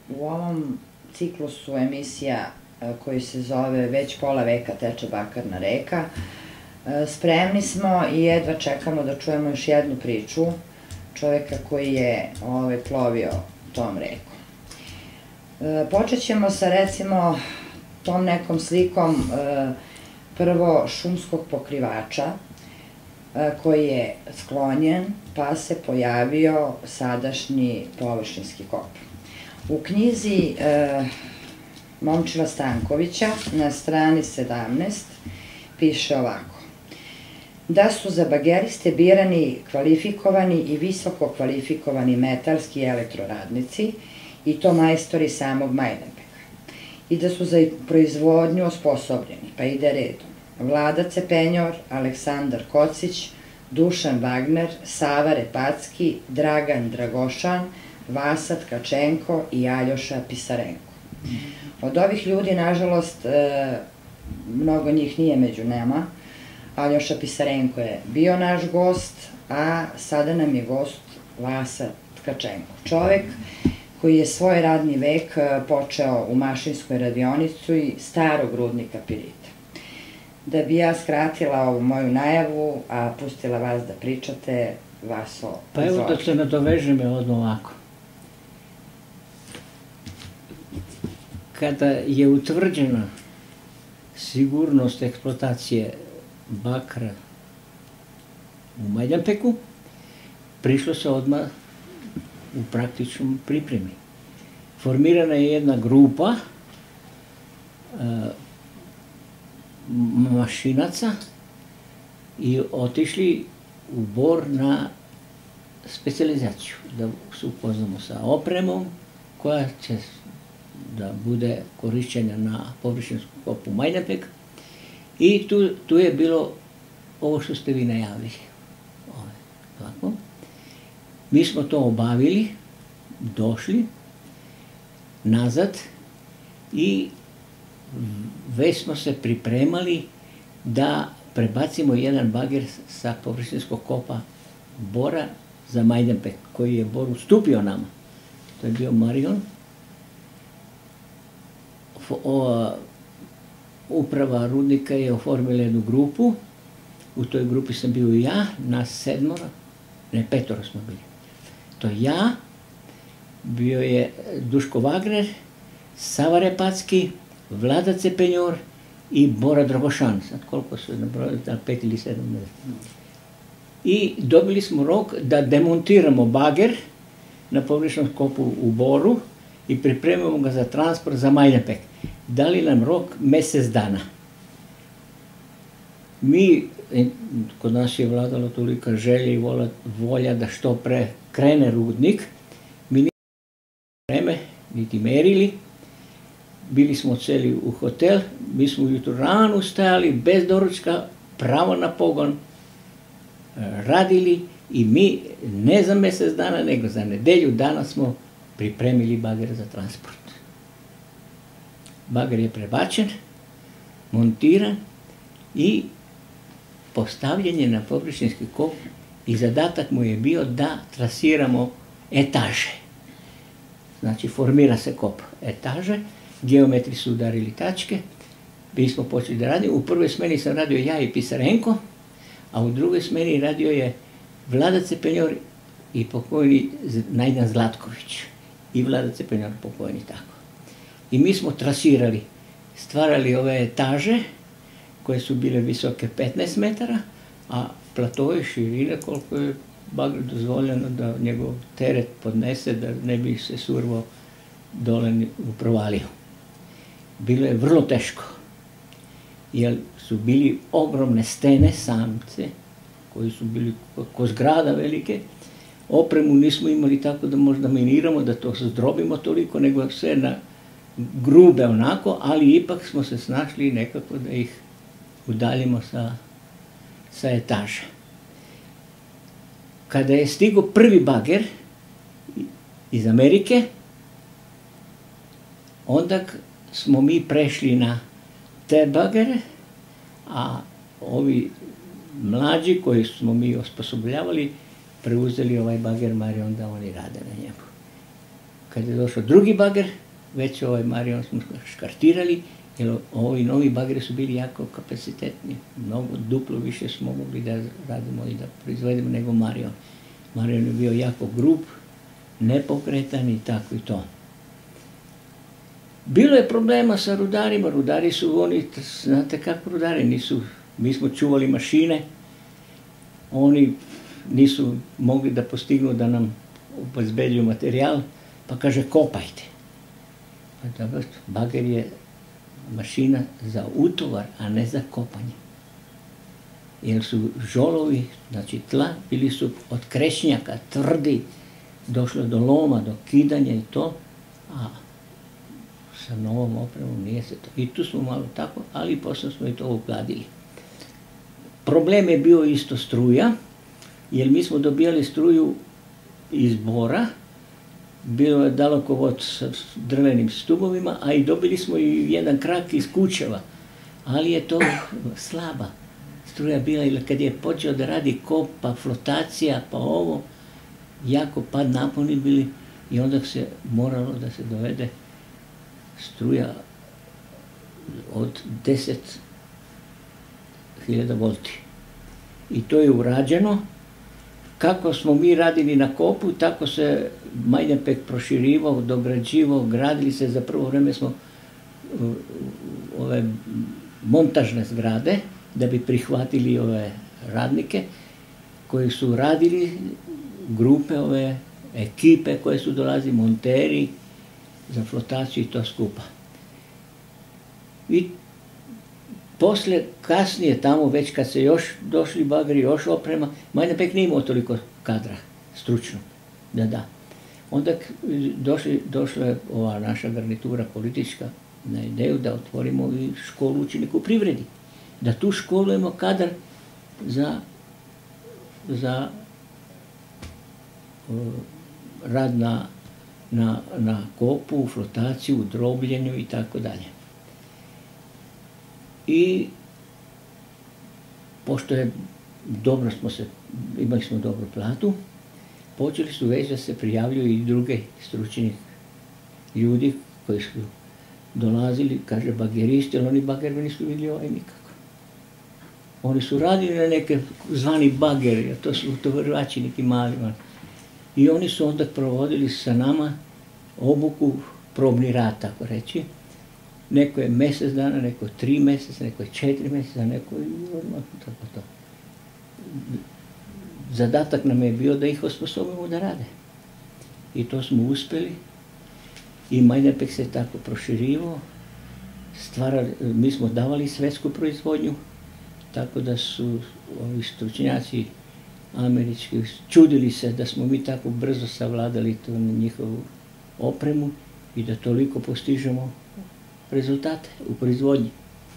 U ovom ciklusu emisija koji se zove Već pola veka teče bakarna reka, spremni smo i jedva čekamo da čujemo još jednu priču čoveka koji je plovio tom rekom. Počet ćemo sa, recimo, tom nekom slikom prvo šumskog pokrivača koji je sklonjen, pa se pojavio sadašnji površinski kop. U knjizi Momčila Stankovića na strani 17 piše ovako: da su za bageriste birani kvalifikovani i visoko kvalifikovani metalski elektroradnici, i to majstori samog Majdanpeka, i da su za proizvodnju osposobljeni, pa ide redom: Vlada Cepenjor, Aleksandar Kocić, Dušan Vagner, Sava Repacki, Dragan Dragošan, Vasa Tkačenko i Aljoša Pisarenko. Od ovih ljudi, nažalost, mnogo njih nije među nama. Aljoša Pisarenko je bio naš gost, a sada nam je gost Vasa Tkačenko. Čovek koji je svoj radni vek počeo u mašinskoj radionici starog rudnika pirita. Da bi ja skratila ovu moju najavu, a pustila vas da pričate, Vaso, pa evo da se nadovežem odmah ovako. Kada je utvrđena sigurnost eksploatacije bakra u Majdanpeku, prišlo se odmah u praktičnom pripremi. Formirana je jedna grupa mašinaca i otišli u Bor na specijalizaciju, da se upoznamo sa opremom koja će da bude korišćena na površinskom kopu Majdanpek, i tu je bilo ovo što ste vi najavili. Mi smo to obavili, došli nazad i već smo se pripremali da prebacimo jedan bager sa površinskog kopa Bora za Majdanpek, koji je Bor ustupio nama. To je bio Marion. Uprava rudnika je oformila jednu grupu, u toj grupi sam bio i ja, nas 5 smo bili. To ja, bio je Duško Vagner, Sava Repacki, Vlada Cepenjor i Bora Dragošan. Sad koliko su nabrojali, 5 ili 7. I dobili smo rok da demontiramo bager na površnom kopu u Boru i pripremimo ga za transport za Majdanpek. Dali nam rok mesec dana. Kod nas je vladala tolika želja i volja da što pre krene rudnik. Mi nismo vreme, niti merili. Bili smo celi u hotel, mi smo ujutru rano stajali, bez doručka, pravo na pogon, radili, i mi ne za mesec dana, nego za nedelju dana smo pripremili bager za transport. Bager je prebačen, montiran i postavljen je na površinski kop, i zadatak mu je bio da trasiramo etaže. Znači, formira se kop etaže, geometri su udarili tačke, mi smo počeli da radimo. U prvoj smeni sam radio ja i Pisarenko, a u drugoj smeni radio je Vlada Cepenjor i pokojni Najdan Zlatković. I Vlada Cepenjor pokojni tako. I mi smo trasirali, stvarali ove etaže koje su bile visoke 15 metara, a platove širine koliko je bagru dozvoljeno da njegov teret podnese, da ne bi se survao dole u provaliju. Bilo je vrlo teško, jer su bili ogromne stene, samce, koji su bili ko zgrada velike. Opremu nismo imali tako da možda miniramo, da to zdrobimo toliko, nego sve na grube onako, ali ipak smo se snašli nekako da ih udaljimo sa etaže. Kada je stigao prvi bager iz Amerike, onda smo mi prešli na te bagere, a ovi mlađi koji smo mi osposobljavali preuzeli ovaj bager Marion da oni rade na njemu. kad je došao drugi bager, već Marijom smo škartirali, jer ovi novi bageri su bili jako kapacitetni. Mnogo, duplo više smo mogli da radimo i da proizvedemo nego Marijon. Marijon je bio jako grub, nepokretan i tako i to. Bilo je problema sa rudarima, rudari su oni, znate kako rudari, nisu, mi smo čuvali mašine, oni nisu mogli da postignu da nam obezbeđuju materijal, pa kaže kopajte. Pa dobro, bager je mašina za utovar, a ne za kopanje. Jer su žolovi, znači tla, bili su od krešnjaka, tvrdi, došlo do loma, do kidanja i to, a sa novom opremom nije se to. I tu smo malo tako, ali posle smo i to ugladili. Problem je bio isto struja, jer mi smo dobijali struju iz Bora, bilo je dalekovod sa drvenim stubovima, a i dobili smo i jedan krak iz Kučeva, ali je to slaba struja bila, ili kad je počeo da radi kop, pa flotacija, pa ovo, jako pad naponi bili i onda se moralo da se dovede struja od 10.000 volti. I to je urađeno. Kako smo mi radili na kopu, tako se Majdanpek proširivao, dograđivao, gradili se. Za prvo vreme smo ove montažne zgrade, da bi prihvatili ove radnike koji su radili, grupe, ove ekipe koje su dolazili, monteri za flotaciju i to skupa. I posle, kasnije tamo, već kad se još došli bageri, još oprema, Majdanpek nije imao toliko kadra, stručno, da. Onda došla je ova naša garnitura politička na ideju da otvorimo i školu učenika u privredi. Da tu školujemo kadar za rad na kopu, flotaciju, drobljenju i tako dalje. I pošto je dobro imali smo dobru platu, počeli su već da se prijavljuju i druge stručni ljudi koji su dolazili, kaže bageristi, ali oni bageri nisu vidjeli nikako. Oni su radili na neke zvani bageri, a to su utovarivači neki mali. I oni su onda provodili sa nama obuku, probni rad, tako reći. Neko je mjesec dana, neko je 3 mjeseca, neko je 4 mjeseca, neko je tako to. Zadatak nam je bio da ih osposobimo da rade. I to smo uspjeli. I Majdanpek se tako proširivao. Mi smo davali svetsku proizvodnju, tako da su ovi stručnjaci američki čudili se da smo mi tako brzo savladali tu njihovu opremu i da toliko postižemo rezultate u proizvodnji.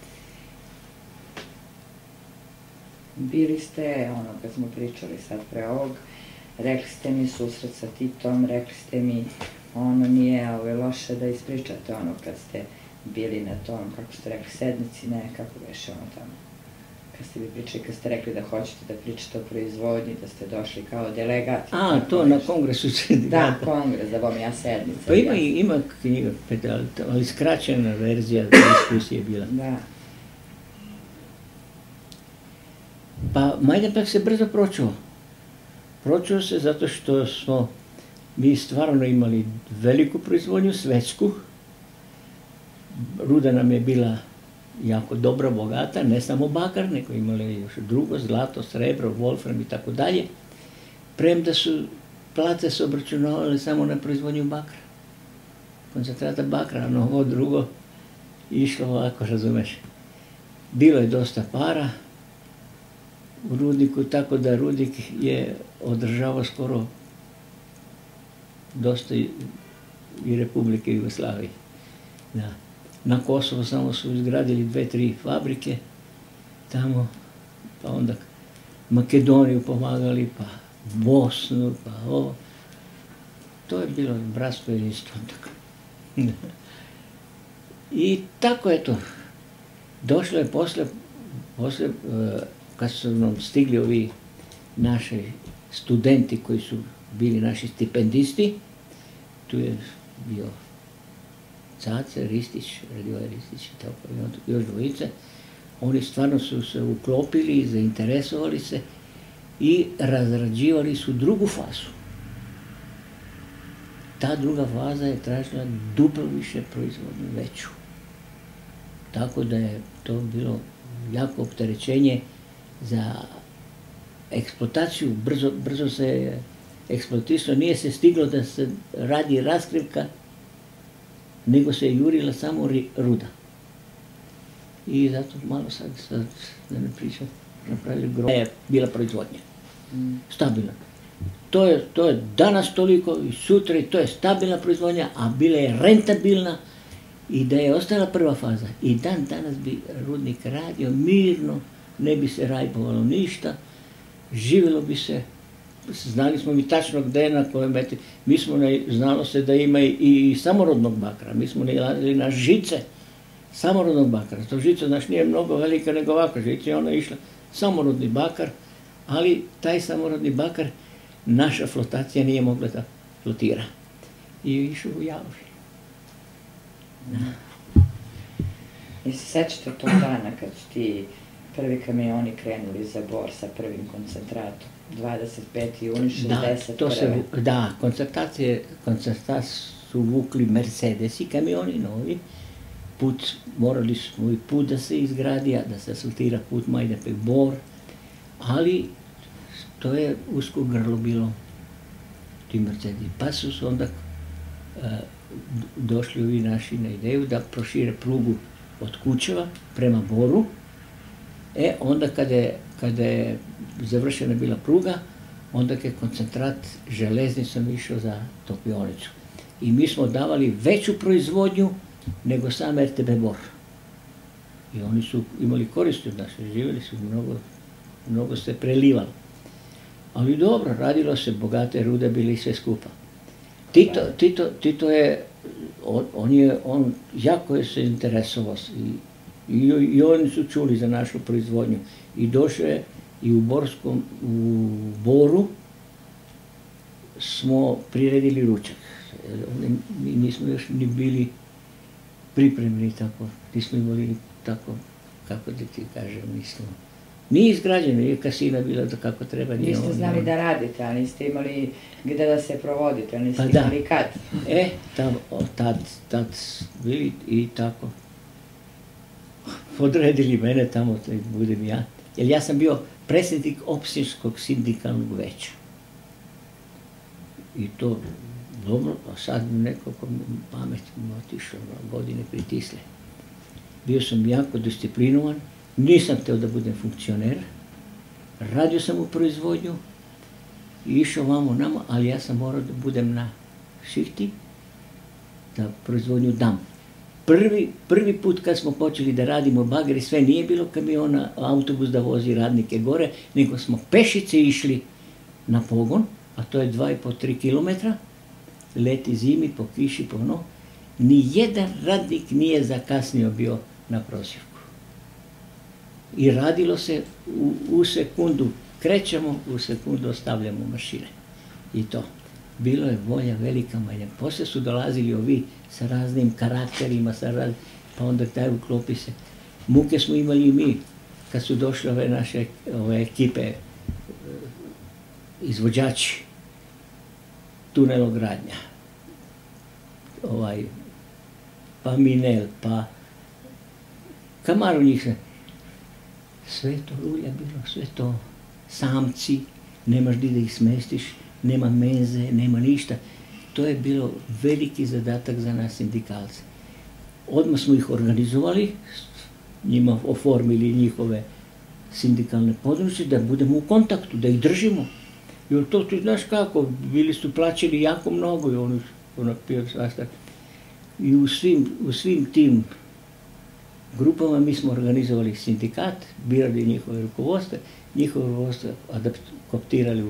Bili ste, kad smo pričali sad pre ovog, rekli ste mi susret sa Titom, rekli ste mi nije loše da ispričate kad ste bili na tom, kako ste rekli, sednici, ne, kako veše tamo. Kad ste mi pričali, kad ste rekli da hoćete da pričate o proizvodnji, da ste došli kao delegati. To na kongresu. Da, kongres, da vam ja sednica. Pa ima knjiga, ali skraćena verzija diskusije je bila. Da. Pa Majdanpek se brzo pročuo. Pročuo se zato što smo mi stvarno imali veliku proizvodnju, svetsku. Ruda nam je bila jako dobra, bogata, ne samo bakar, nego imali još drugo, zlato, srebro, wolfram i tako dalje. Premda su plate se obračunavale samo na proizvodnju bakra. Koncentrata bakra, no ovo drugo išlo ovako, razumeš. Bilo je dosta para u rudniku, tako da rudnik je održavao skoro dosta i Republike Jugoslavije. Na Kosovo samo su izgradili 2-3 fabrike tamo, pa onda Makedoniju pomagali, pa Bosnu, pa ovo. To je bilo bratstvo i isto. I tako je to. Došlo je posle, kad su nam stigli ovi naši studenti koji su bili naši stipendisti, tu je bio Cace, Ristić, Radivoje Ristić i tako, još dvojice. Oni stvarno su se uklopili, zainteresovali se i razrađivali su drugu fazu. Ta druga faza je tražila duplo više proizvodnju, veću. Tako da je to bilo jako opterećenje za eksploataciju, brzo se eksploatisalo, nije se stiglo da se radi raskrivka, nego se jurila samo ruda. I zato malo sad da ne pričam, napravili groblje. Je bila proizvodnja, stabilna. To je danas toliko i sutra i to je stabilna proizvodnja, a bila je rentabilna i da je ostala prva faza. I dan danas bi rudnik radio mirno, ne bi se rajbovalo ništa, živjelo bi se, znali smo mi tačno gde na kojem meti. Znalo se da ima i samorodnog bakra, mi smo nalazili na žice samorodnog bakra. To žica, znaš, nije mnogo velika nego ovakva žica i ona je išla samorodni bakar, ali taj samorodni bakar naša flotacija nije mogla da flotira. I je išao u Javorje. I se sećate tog dana kad su ti prvi kamioni krenuli za Bor sa prvim koncentratom? 25. juni 61. Da, koncentrat su vukli Mercedesi, kamioni novi. Morali smo i put da se izgradi, da se asfaltira put Majdanpek-Bor, ali to je usko grlo bilo ti Mercedesi. Pa su onda došli ovi naši na ideju da prošire prugu od Kučeva prema Boru. Onda kada je završena bila pruga, onda je koncentrat železnicom išao za topionicu. I mi smo davali veću proizvodnju nego sam RTB Bor. I oni su imali koristi od nas, živjeli su, mnogo se prelivalo. Ali dobro, radilo se, bogate rude bili sve skupa. Tito je, on jako je se interesovao i oni su čuli za našu proizvodnju. I došao je i u Boru smo priredili ručak. Mi nismo još ni bili pripremljeni tako, nismo imali tako, kako da ti kažem, nismo. Nije izgrađeno, nije kasina bila da kako treba. Niste znali da radite, a niste imali gde da se provodite, ali niste imali kad. Tad bili i tako. Odredili mene tamo, da budem ja. Jer ja sam bio predsjednik opštinskog sindikalnog veća. I to dobro, a sad nekako pamet mi otišao, godine pritisle. Bio sam jako disciplinovan, nisam hteo da budem funkcioner, radio sam u proizvodnju i išao vamo nama, ali ja sam morao da budem na šihti, da proizvodnju dam. Prvi put kad smo počeli da radimo bageri, sve nije bilo kamiona, autobus da vozi radnike gore, nego smo pešice išli na pogon, a to je 2,5-3 kilometra, leti zimi, po kiši, po ono. Nijedan radnik nije zakasnio bio na prosjevku. I radilo se u sekundu, krećemo, u sekundu ostavljamo mašine. I to. Bilo je volja velika manja. Posle su dolazili ovi sa raznim karakterima, pa onda taj uklopi se. Muke smo imali i mi, kad su došle ove naše ekipe, izvođači, tunelogradnja, pa Minel, pa Kamaru njih se. Sve to lulja bilo, sve to samci, nemaš gdje da ih smestiš, nema menze, nema ništa. To je bilo veliki zadatak za nas sindikalce. Odmah smo ih organizovali, njima oformili njihove sindikalne područje, da budemo u kontaktu, da ih držimo. Jer to ti znaš kako, bili su plaćali jako mnogo i oni pio svašta. I u svim tim grupama mi smo organizovali sindikat, birali njihove rukovodstva adaptirali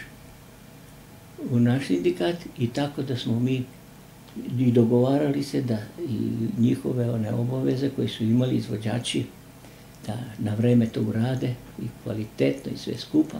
u naš sindikat i tako da smo mi i dogovarali se da i njihove one obaveze koje su imali izvođači da na vreme to urade i kvalitetno i sve skupa.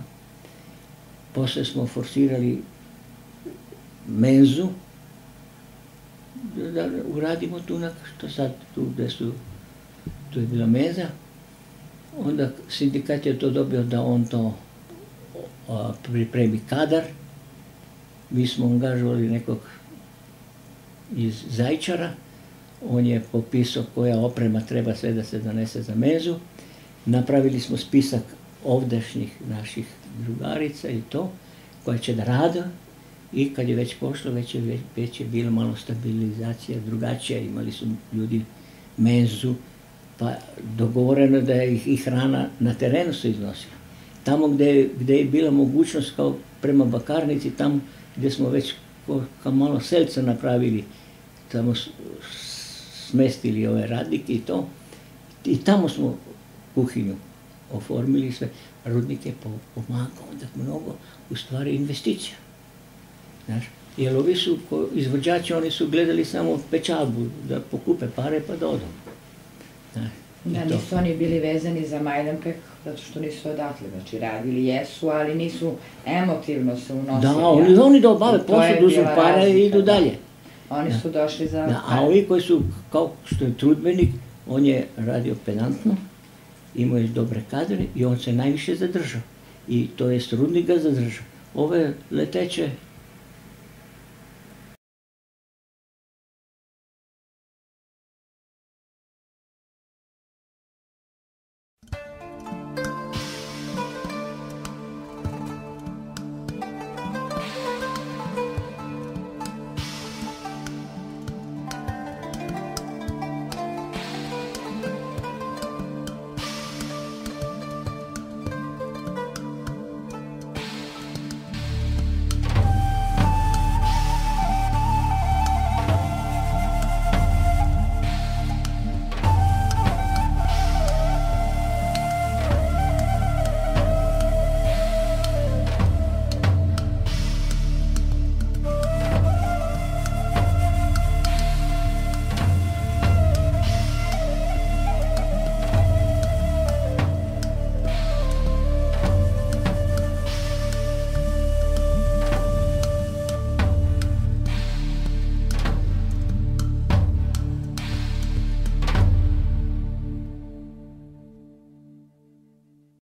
Posle smo forsirali menzu da uradimo tunak, što sad tu gde su, tu je bila menza. Onda sindikat je to dobio da on to pripremi kadar. Mi smo angažovali nekog iz Zajčara, on je popisao koja oprema treba sve da se donese za menzu. Napravili smo spisak ovdašnjih naših drugarica i to, koje će da rade, i kad je već pošlo, već je bilo malo stabilizacija drugačija, imali su ljudi menzu, pa dogovoreno da je i hrana na terenu se iznosila. Tamo gde je bila mogućnost, kao prema Bakarnici, tamo gde smo već kao malo selca napravili, tamo smestili ove radnike i to, i tamo smo kuhinju oformili sve. Rudnik je pomagao onda mnogo, u stvari, investicija. Znaš, jer ovi su izvođači, oni su gledali samo pečalbu, da pokupe pare pa da odu. Da, nisu oni bili vezani za Majdanpek, zato što nisu odatle, znači radili jesu, ali nisu emotivno se unosili. Da, oni da obave posao, dužu pare i idu dalje. Oni su došli za pare. A ovi koji su, kao što je trudbenik, on je radio pedantno, imao je dobre kadre i on se najviše zadržao. I to je Rudnik ga zadržao. Ove leteće